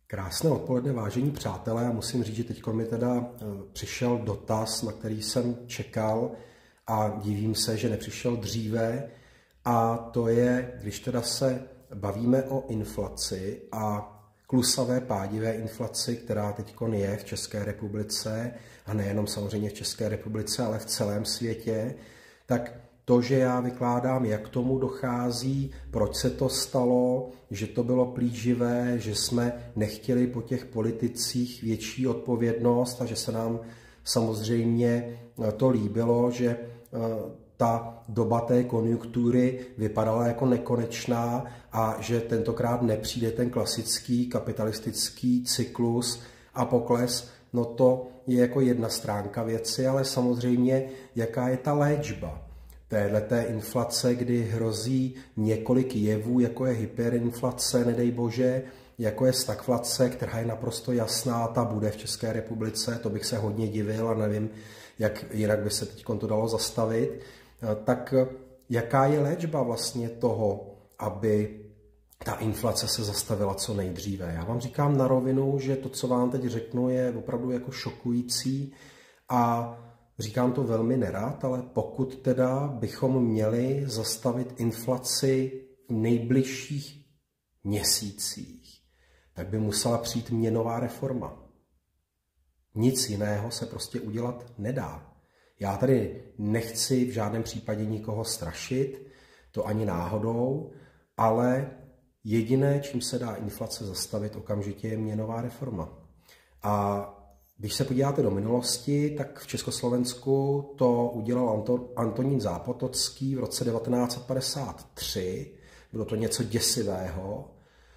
Krásné odpoledne, vážení přátelé. Já musím říct, že teď mi teda přišel dotaz, na který jsem čekal a divím se, že nepřišel dříve. A to je, když teda se bavíme o inflaci a klusavé pádivé inflaci, která teď je v České republice, a nejenom samozřejmě v České republice, ale v celém světě, tak to, že já vykládám, jak tomu dochází, proč se to stalo, že to bylo plíživé, že jsme nechtěli po těch politicích větší odpovědnost a že se nám samozřejmě to líbilo, že ta doba té konjunktury vypadala jako nekonečná a že tentokrát nepřijde ten klasický kapitalistický cyklus a pokles. No to je jako jedna stránka věci, ale samozřejmě jaká je ta léčba téhleté inflace, kdy hrozí několik jevů, jako je hyperinflace, nedej bože, jako je stagflace, která je naprosto jasná, ta bude v České republice, to bych se hodně divil a nevím, jak jinak by se teď to dalo zastavit. Tak jaká je léčba vlastně toho, aby ta inflace se zastavila co nejdříve? Já vám říkám na rovinu, že to, co vám teď řeknu, je opravdu jako šokující a říkám to velmi nerad, ale pokud teda bychom měli zastavit inflaci v nejbližších měsících, tak by musela přijít měnová reforma. Nic jiného se prostě udělat nedá. Já tady nechci v žádném případě nikoho strašit, to ani náhodou, ale jediné, čím se dá inflace zastavit okamžitě, je měnová reforma. A když se podíváte do minulosti, tak v Československu to udělal Antonín Zápotocký v roce 1953. Bylo to něco děsivého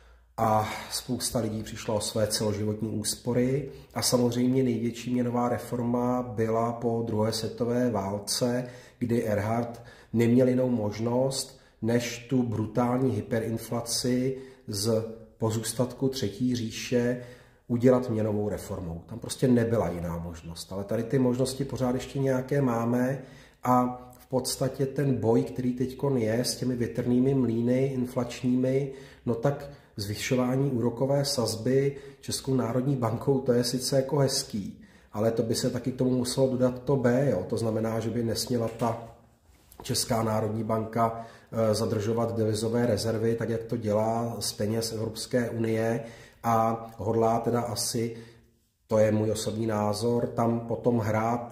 a spousta lidí přišla o své celoživotní úspory. A samozřejmě největší měnová reforma byla po druhé světové válce, kdy Erhard neměl jinou možnost, než tu brutální hyperinflaci z pozůstatku Třetí říše udělat měnovou reformou. Tam prostě nebyla jiná možnost, ale tady ty možnosti pořád ještě nějaké máme a v podstatě ten boj, který teď je s těmi větrnými mlýny inflačními, no tak zvyšování úrokové sazby Českou národní bankou, to je sice jako hezký, ale to by se taky k tomu muselo dodat to B, jo? To znamená, že by nesměla ta Česká národní banka zadržovat devizové rezervy, tak jak to dělá z peněz Evropské unie, a hodlá teda asi, to je můj osobní názor, tam potom hrát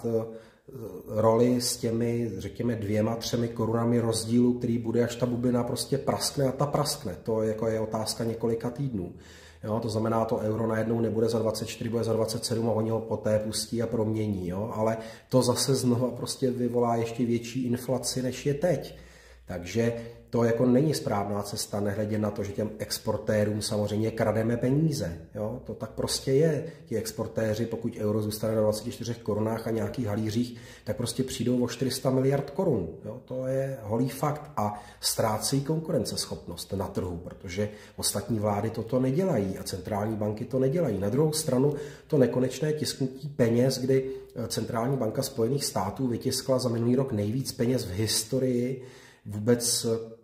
roli s těmi, řekněme, 2–3 korunami rozdílu, který bude, až ta bublina prostě praskne a ta praskne. To jako je otázka několika týdnů. Jo, to znamená, to euro najednou nebude za 24, bude za 27 a oni ho poté pustí a promění. Jo? Ale to zase znova prostě vyvolá ještě větší inflaci, než je teď. Takže to jako není správná cesta, nehledě na to, že těm exportérům samozřejmě krademe peníze. Jo? To tak prostě je. Ti exportéři, pokud euro zůstane na 24 korunách a nějakých halířích, tak prostě přijdou o 400 miliard korun. Jo? To je holý fakt a ztrácejí konkurenceschopnost na trhu, protože ostatní vlády toto nedělají a centrální banky to nedělají. Na druhou stranu to nekonečné tisknutí peněz, kdy centrální banka Spojených států vytiskla za minulý rok nejvíc peněz v historii vůbec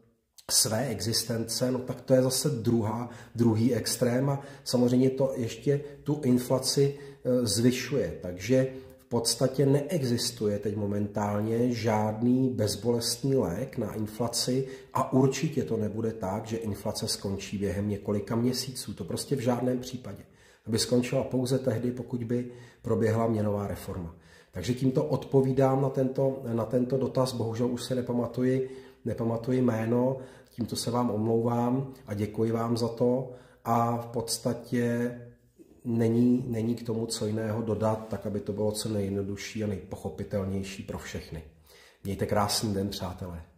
své existence, no tak to je zase druhý extrém a samozřejmě to ještě tu inflaci zvyšuje. Takže v podstatě neexistuje teď momentálně žádný bezbolestný lék na inflaci a určitě to nebude tak, že inflace skončí během několika měsíců. To prostě v žádném případě. Aby skončila pouze tehdy, pokud by proběhla měnová reforma. Takže tímto odpovídám na tento dotaz, bohužel už se nepamatuji jméno, tímto se vám omlouvám a děkuji vám za to a v podstatě není k tomu co jiného dodat, tak aby to bylo co nejjednodušší a nejpochopitelnější pro všechny. Mějte krásný den, přátelé.